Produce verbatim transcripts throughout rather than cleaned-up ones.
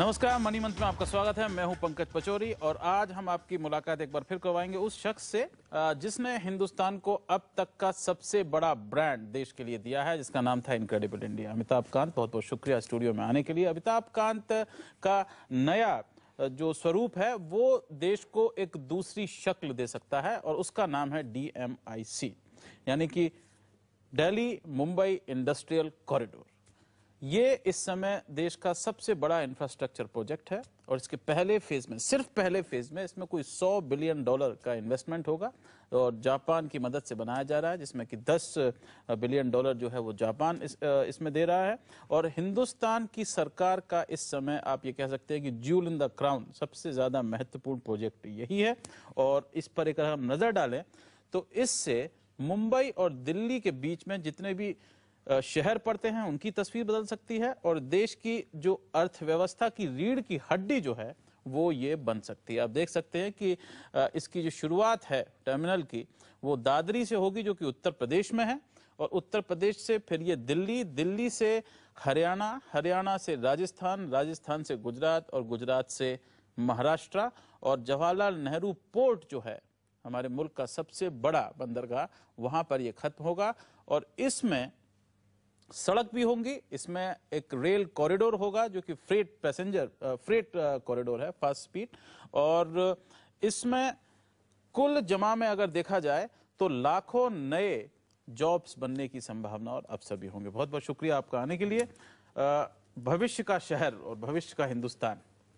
नमस्कार, मनी मंत्र में आपका स्वागत है। मैं हूं पंकज पचौरी और आज हम आपकी मुलाकात एक बार फिर करवाएंगे उस शख्स से जिसने हिंदुस्तान को अब तक का सबसे बड़ा ब्रांड देश के लिए दिया है, जिसका नाम था इनक्रेडिबल इंडिया। अमिताभ कांत, बहुत बहुत शुक्रिया स्टूडियो में आने के लिए। अमिताभ कांत का नया जो स्वरूप है वो देश को एक दूसरी शक्ल दे सकता है और उसका नाम है डी एम आई सी, यानी कि दिल्ली मुंबई इंडस्ट्रियल कॉरिडोर। ये इस समय देश का सबसे बड़ा इंफ्रास्ट्रक्चर प्रोजेक्ट है और इसके पहले फेज में, सिर्फ पहले फेज में, इसमें कोई सौ बिलियन डॉलर का इन्वेस्टमेंट होगा और जापान की मदद से बनाया जा रहा है, जिसमें कि दस बिलियन डॉलर जो है वो जापान इस, इसमें दे रहा है। और हिंदुस्तान की सरकार का इस समय आप ये कह सकते हैं कि ज्यूल इन द क्राउन, सबसे ज्यादा महत्वपूर्ण प्रोजेक्ट यही है। और इस पर एक अगर हम नजर डालें तो इससे मुंबई और दिल्ली के बीच में जितने भी शहर पड़ते हैं उनकी तस्वीर बदल सकती है और देश की जो अर्थव्यवस्था की रीढ़ की हड्डी जो है वो ये बन सकती है। आप देख सकते हैं कि इसकी जो शुरुआत है टर्मिनल की वो दादरी से होगी, जो कि उत्तर प्रदेश में है, और उत्तर प्रदेश से फिर ये दिल्ली, दिल्ली से हरियाणा, हरियाणा से राजस्थान, राजस्थान से गुजरात और गुजरात से महाराष्ट्र। और जवाहरलाल नेहरू पोर्ट जो है हमारे मुल्क का सबसे बड़ा बंदरगाह, वहां पर यह खत्म होगा। और इसमें सड़क भी होंगी, इसमें एक रेल कॉरिडोर होगा जो कि फ्रेट पैसेंजर फ्रेट कॉरिडोर है, फास्ट स्पीड। और इसमें कुल जमा में अगर देखा जाए तो लाखों नए जॉब्स बनने की संभावना और अवसर भी होंगे। बहुत बहुत शुक्रिया आपका आने के लिए। भविष्य का शहर और भविष्य का हिंदुस्तान,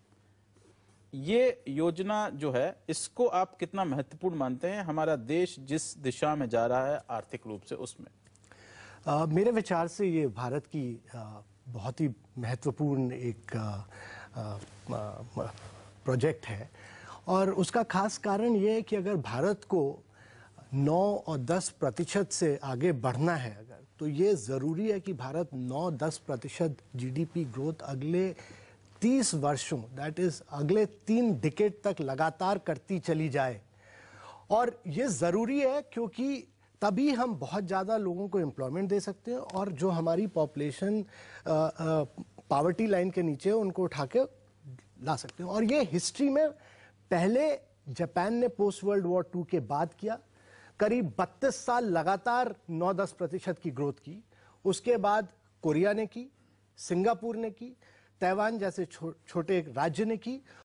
ये योजना जो है इसको आप कितना महत्वपूर्ण मानते हैं हमारा देश जिस दिशा में जा रहा है आर्थिक रूप से उसमें? Uh, मेरे विचार से ये भारत की uh, बहुत ही महत्वपूर्ण एक प्रोजेक्ट uh, uh, है और उसका खास कारण ये है कि अगर भारत को नौ और दस प्रतिशत से आगे बढ़ना है अगर, तो ये ज़रूरी है कि भारत नौ दस प्रतिशत जीडीपी ग्रोथ अगले तीस वर्षों, दैट इज़ अगले तीन डिकेड तक लगातार करती चली जाए। और ये ज़रूरी है क्योंकि तभी हम बहुत ज़्यादा लोगों को एम्प्लॉयमेंट दे सकते हैं और जो हमारी पॉपुलेशन पॉवर्टी लाइन के नीचे है उनको उठा के ला सकते हैं। और ये हिस्ट्री में पहले जापान ने पोस्ट वर्ल्ड वॉर टू के बाद किया, करीब बत्तीस साल लगातार नौ दस प्रतिशत की ग्रोथ की। उसके बाद कोरिया ने की, सिंगापुर ने की, ताइवान जैसे छो, छोटे राज्य ने की।